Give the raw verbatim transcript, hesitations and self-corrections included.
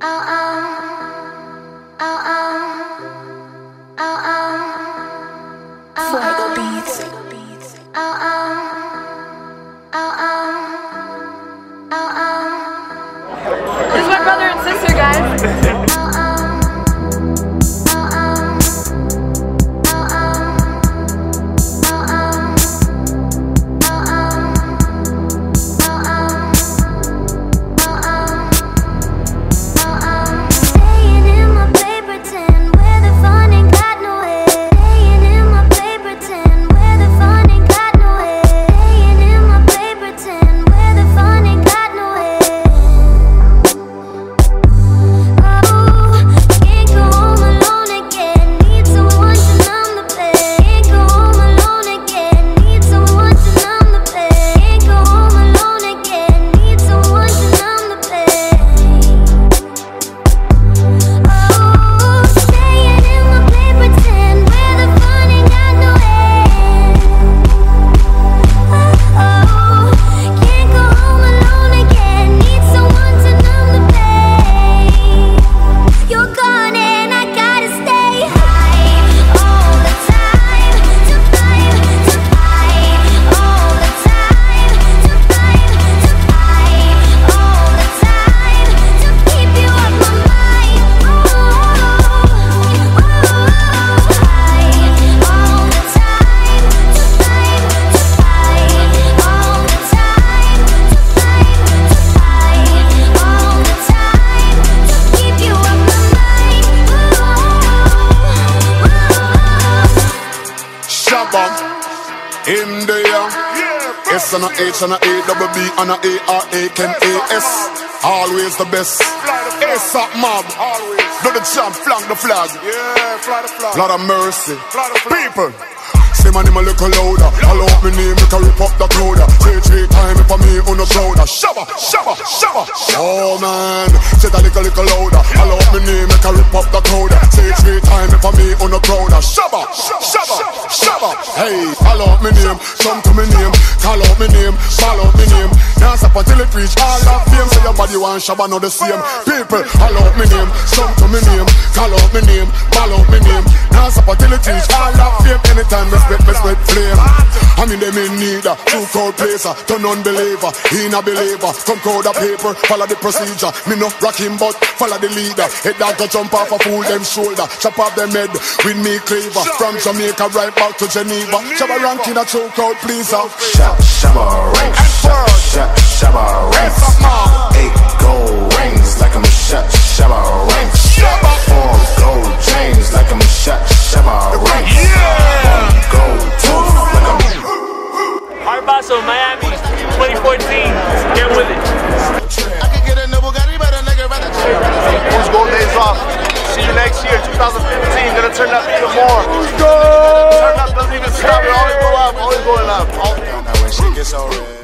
This is my brother and sister, guys. In the air, S and a H and a A, double B and a A R A K A S. Always the best. A$AP Mob, do the jump, flank the flag. Yeah, fly the flag. Lot of mercy. Fly the flag. People. Say my name a little louder. Hello, me name, me can rip up the crowd. Three, three time if I me on the crowd. Shabba, shabba, shabba. Oh man, say that little, little louder. Hello, me name, me can rip up the crowd. Three, three time if I me on the crowd. Shabba, shabba, shabba. Hey, hello, me name, come to me name. Call out me name, follow me name. Dance up until it reach all of fame. Say your body want shabba, not the same. People, hello, me name, come to me name. Call out me name, follow me name. Dance up until it reach all of fame. Anytime me spit, me spit flame. I mean them in need a true crowd placer. To non-believer, in a believer. Come crowd a paper, follow the procedure. Me no rock him but follow the leader. Head dog go jump off a fool them shoulder. Chop off them head with me cleaver. From Jamaica right back to Geneva. Shabba ranking a true crowd pleaser. Shab, shabba ranks. Shab, shab, shabba ranks. Eight gold rings like I'm a shot. Shabba ranks. Four gold chains like I'm a shot. Shabba ranks. One gold tooth like I'm a Art Basel, Miami, twenty fourteen. Get with it. I can get a new Bugatti, but a nigga rather chill. Those gold days off. See you next year, twenty fifteen. Gonna turn up even more. Turn up doesn't even stop. It always go up, always going up. Now when shit gets so red.